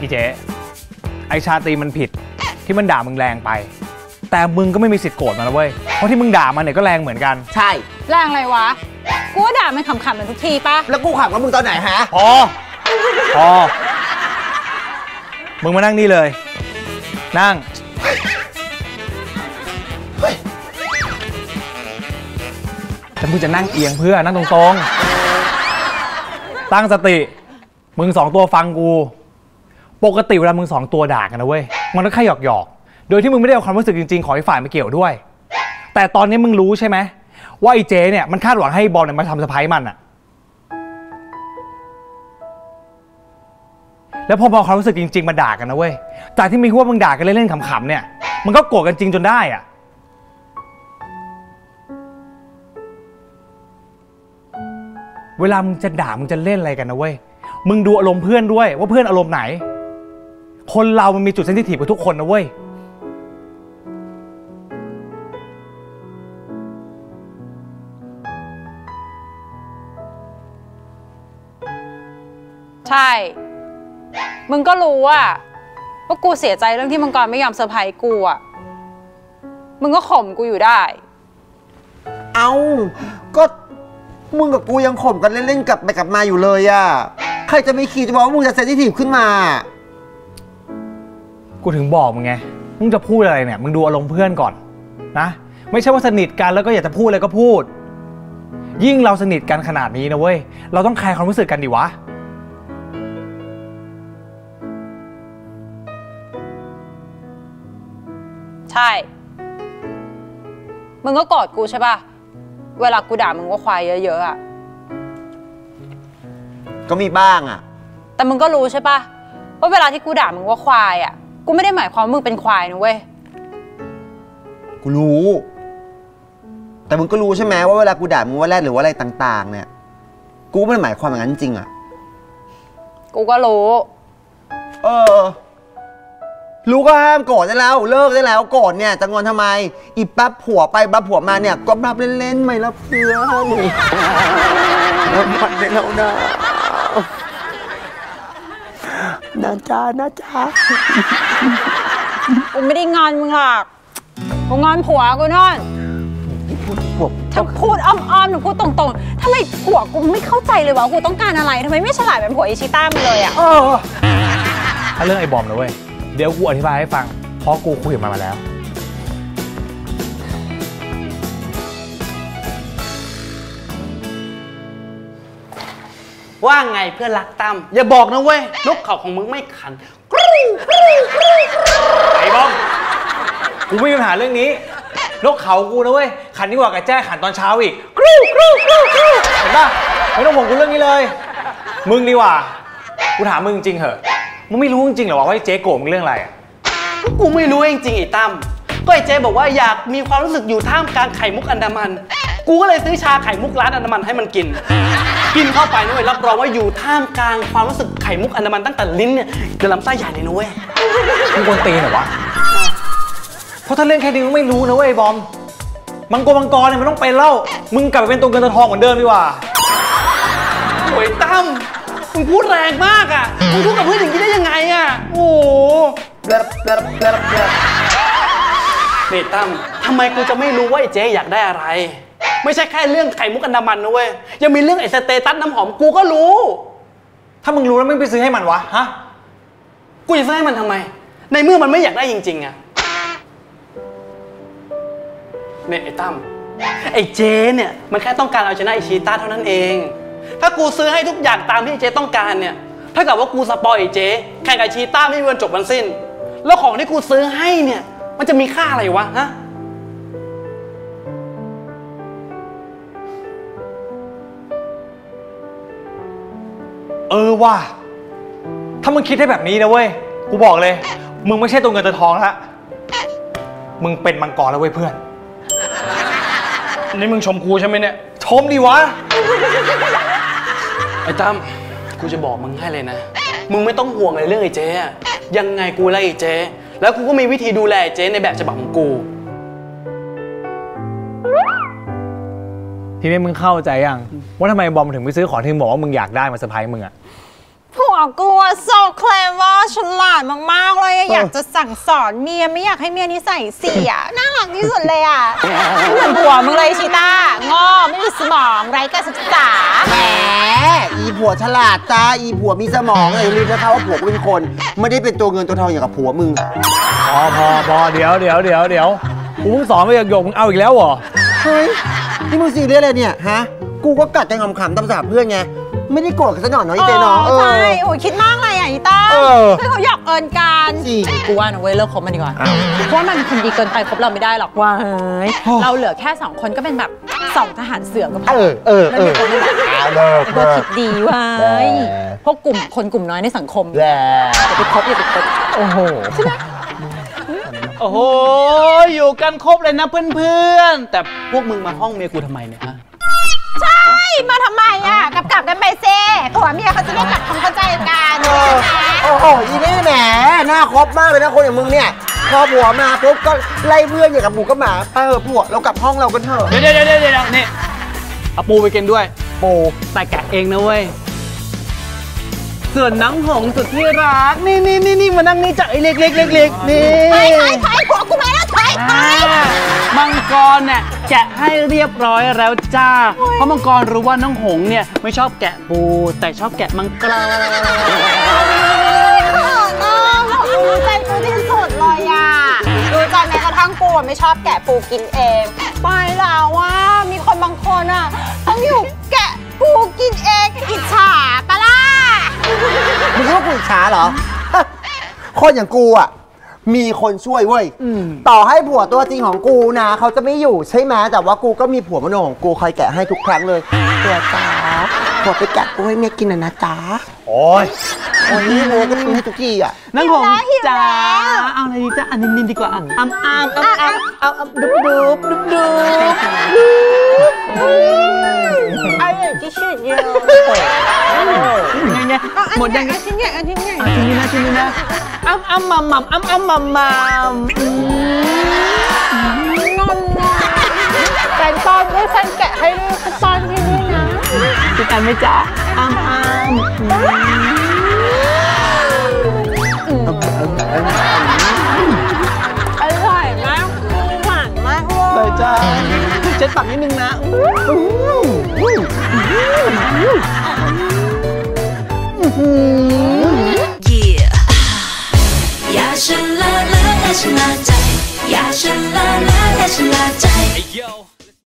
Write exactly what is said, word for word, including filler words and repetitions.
อีเจ๊ไอชาตรีมันผิดที่มันด่ามึงแรงไปแต่มึงก็ไม่มีสิทธิ์โกรธมันนะเว้ยเพราะที่มึงด่ามันเนี่ยก็แรงเหมือนกันใช่แรงอะไรวะกูว่าด่ามันขำๆเหมือนทุกทีปะแล้วกูขำกับมึงตอนไหนฮะพอพอมึงมานั่งนี่เลยนั่งแต่มึงจะนั่งเอียงเพื่อนั่งตรงๆตั้งสติมึงสองตัวฟังกูปกติเวลามึงสองตัวด่ากันนะเว้ยมันก็แค่หยอกหยอกโดยที่มึงไม่ได้เอาความรู้สึกจริงๆของอีกฝ่ายมาเกี่ยวด้วยแต่ตอนนี้มึงรู้ใช่ไหมว่าไอ้เจ๊เนี่ยมันคาดหวังให้บอลเนี่ยมาทำสะพ้ายมันอะแล้วพอเอาความรู้สึกจริงๆมาด่ากันนะเว้ยจากที่มีพวกมึงด่ากันเล่นๆขำๆเนี่ยมันก็โกรธกันจริงจนได้อะเวลามึงจะด่ามึงจะเล่นอะไรกันนะเว้ยมึงดูอารมณ์เพื่อนด้วยว่าเพื่อนอารมณ์ไหนคนเรามันมีจุดเซนซิทีฟกับทุกคนนะเว้ยใช่มึงก็รู้ว่าว่ากูเสียใจเรื่องที่มังกรไม่ยอมเซอร์ไพรส์กูอ่ะมึงก็ข่มกูอยู่ได้เอาก็มึงกับกูยังข่มกันเล่นๆกลับไปกลับมาอยู่เลยอ่ะใครจะไม่คิดจะบอกว่ามึงจะเซนซิทีฟขึ้นมากูถึงบอกมึงไงมึงจะพูดอะไรเนี่ยมึงดูอารมณ์เพื่อนก่อนนะไม่ใช่ว่าสนิทกันแล้วก็อยากจะพูดอะไรก็พูดยิ่งเราสนิทกันขนาดนี้นะเว้ยเราต้องแคร์ความรู้สึกกันดิวะใช่มึงก็กอดกูใช่ป่ะเวลากูด่ามึงว่าควายเยอะๆอ่ะก็มีบ้างอ่ะแต่มึงก็รู้ใช่ป่ะว่าเวลาที่กูด่ามึงว่าควายอ่ะกูไม่ได้หมายความว่ามึงเป็นควายนะเว้ยกูรู้แต่มึงก็รู้ใช่ไหมว่าเวลากูด่ามึงว่าแรดหรือว่าอะไรต่างๆเนี่ยกูไม่ได้หมายความอย่างนั้นจริงอ่ะกูก็รู้เออรู้ก็ห้ามโกรธได้แล้วเลิกได้แล้วโกรธเนี่ยจะงอนทำไมอีปั๊บผัวไปปั๊บผัวมาเนี่ยก็ปั๊บเล่นๆไม่ละเพื่อนแล้วมันได้แล้วนะนะจ๊ะนะจ๊ะกูไม่ได้งอนมึงหรอกกูงอนผัวกูนั่นถ้าพูดอ้อมๆหรือพูดตรงๆทำไมผัวกูไม่เข้าใจเลยวะกูต้องการอะไรทำไมไม่ฉลาดเป็นผัวอิชิต้ามาเลยอ่ะถ้าเรื่องไอ้บอมนะเว้ยเดี๋ยวกูอธิบายให้ฟังเพราะกูคุยกับมันมาแล้วว่าไงเพื่อนรักตั้มอย่าบอกนะเว้ยนกเขาของมึงไม่ขันไอ้บอมกูไม่มีปัญหาเรื่องนี้นกเขากูนะเว้ยขันดีกว่ากับแจ้ขันตอนเช้าอีกเห็นป่ะไม่ต้องห่วงกูเรื่องนี้เลยมึงดีกว่ากูถามมึงจริงเหรอมึงไม่รู้จริงเหรอว่าไอ้เจ๊โกรธมึงเรื่องอะไรอ่ะกูไม่รู้จริงๆไอ้ตั้มก็ไอ้เจ๊บอกว่าอยากมีความรู้สึกอยู่ท่ามกลางไข่มุกอันดามันกูก็เลยซื้อชาไข่มุกร้านอันดามันให้มันกินกินเข้าไปนะเว้ยรับรองว่าอยู่ท่ามกลางความรู้สึกไข่มุกอันดามันตั้งแต่ลิ้นเนี่ยจนลำไส้ใหญ่เลยนะเว้ยมึงกวนตีนเหรอวะเพราะถ้าเรื่องแค่นี้มึงไม่รู้นะเว้ยบอมมังกรมังกรเนี่ยมันต้องเป็นเล่ามึงกลับไปเป็นตัวเงินตัวทองเหมือนเดิมดีกว่าโอ้ยตั้มมึงพูดแรงมากอ่ะมึงพูดกับเพื่อนอย่างนี้ได้ยังไงอ่ะโอ้โหนี่ตั้มทำไมกูจะไม่รู้ว่าไอ้เจ๊อยากได้อะไรไม่ใช่แค่เรื่องไข่มุกอันดามันนะเว้ยยังมีเรื่องไอ้สเตตัสน้ำหอมกูก็รู้ถ้ามึงรู้แล้วมึงไปซื้อให้มันวะฮะกูจะซื้อให้มันทำไมในเมื่อมันไม่อยากได้จริงๆอ่ะเนี่ยไอ้ตั้มไอ้เจ๊เนี่ยมันแค่ต้องการเอาชนะไอ้ชีต้าเท่านั้นเองถ้ากูซื้อให้ทุกอย่างตามที่เจ๊ต้องการเนี่ยถ้าเกิดว่ากูสปอยไอ้เจ๊แข่งกับชีต้าไม่มีวันจบวันสิ้นแล้วของที่กูซื้อให้เนี่ยมันจะมีค่าอะไรวะฮะเออว่ะถ้ามึงคิดได้แบบนี้นะเว้ยกูบอกเลยมึงไม่ใช่ตัวเงินตัวทองละมึงเป็นมังกรแล้วเว้ยเพื่อนนี่มึงชมกูใช่ไหมเนี่ยชมดิวะไอ้ตั้มกูจะบอกมึงให้เลยนะมึงไม่ต้องห่วงอะไรเรื่องไอ้เจ๊อะยังไงกูไล่ไอ้เจ๊แล้วกูก็มีวิธีดูแลไอ้เจ๊ในแบบฉบับของกูทีนี้มึงเข้าใจยังว่าทำไมบอมถึงไปซื้อของที่บอกว่ามึงอยากได้มาเซอร์ไพรส์มึงอะผัวกูอะโซเคลมว่าฉลาดมากๆเลยอะอยากจะสั่งสอนเมียไม่อยากให้เมียนิสัยเสียน่ารักที่สุดเลยอ่ะเหมือนผัวมึงเลยชิต้าโง่ไม่มีสมองไร้การศึกษาแหมอีผัวฉลาดจ้าอีผัวมีสมองเลยลืมนะคะว่าผัวกูเป็นคนไม่ได้เป็นตัวเงินตัวทองอย่างกับผัวมึงพอพอพอเดี๋ยวเดี๋ยวเดี๋ยวเดี๋ยวกูเพิ่งสอนไปหยกๆมึงเอาอีกแล้วเหรอเฮ้ยนี่มึงซีเรียสเลยเนี่ยฮะกูก็กัดกันขำๆตามภาษาเพื่อนไงไม่ได้โกรธกันซะหน่อยเนาะอีเจเนาะใช่โอ้ยคิดมากเลยอ่ะอีต้าเออให้เขาหยอกเอิญกันจริงกูว่านะเว้ยเลิกคบมันดีกว่าเพราะว่ามันคนดีเกินไปคบเราไม่ได้หรอกว่าเฮ้ยเราเหลือแค่สองคนก็เป็นแบบสองทหารเสือก็พอเออเออเออเอาเลิกก็คิดดีไว้พวกกลุ่มคนกลุ่มน้อยในสังคมแหละอย่าไปคบอย่าไปคบโอ้โหโอ้โหอยู่กันครบเลยนะเพื่อนๆแต่พวกมึงมาห้องเมียกูทำไมเนี่ยฮะใช่มาทำไมอ่ะกลับกลับกันไปเซ่ผัวเมียเขาจะได้กลับความเข้าใจกันโอ้โหอีนี่แหมหน้าครบมากเลยนะคนอย่างมึงเนี่ยพอผัวมาปุ๊บก็ไล่เพื่อนอย่างกับหมูกับหมาไปเถอะผัวเรากลับห้องเรากันเถอะเดี๋ยวเดี๋ยวเดี๋ยวเดี๋ยวนี่เอาปูไปกินด้วย ปูแต่แกะเองนะเว้ยส่วนน้ำหงสุดที่รักนี่นี่นี่นี่มานั่งนี่จากไอ้เล็กเล็กเล็กเล็กนี่ถอยถอยถอยผัวกูมาแล้วถอยถอยมังกรเนี่ยแกะให้เรียบร้อยแล้วจ้าเพราะมังกรรู้ว่าน้องหงเนี่ยไม่ชอบแกะปูแต่ชอบแกะมังกรน้องเรารู้ใจกูที่สุดเลยอ่ะรู้ใจแม้กระทั่งปูไม่ชอบแกะปูกินเองไปแล้วว่ามีคนบางคนอ่ะต้องอยู่แกะปูกินเองอิจฉาปะล่ะมึงคิดว่ากูอิจฉาเหรอ คนอย่างกูอ่ะมีคนช่วยเว้ยต่อให้ผัวตัวจริงของกูนะเขาจะไม่อยู่ใช่ไหมแต่ว่ากูก็มีผัวมโนของกูคอยแกะให้ทุกครั้งเลยตัวจ๋าผัวไปแกะกูให้เมียกินน่ะนะจ๊ะโอ้ยวันนี้ผัวก็ทำให้ทุกทีอ่ะน้องหงจ้าเอาอะไรดีจ้าอันนินๆดีกว่าอ่ะอ้ำอ้ำอ้ำอ้ำเอาเอาดุบดุบดุบดุบอร่อยที่สุดเลยไงไงหมดยังไงชิ้นใหญ่อันชิ้นใหญ่อ่ะชิ้นนี้นะชิ้นนี้นะอ้ำอ้ำมัมมัมอ้ำอ้ำมัมมัมนมนะแฟนตอนด้วยแฟนแกะให้ด้วยคือตอนที่นี่นะกินกันไหมจ๊ะอ้ำอ้ำอร่อยมากหวานมากเลเลย ยจ้าเช็ดปากนิดนึงนะ Yeah อย่าฉันละละและฉันละใจอย่าฉันละละและฉันละใจ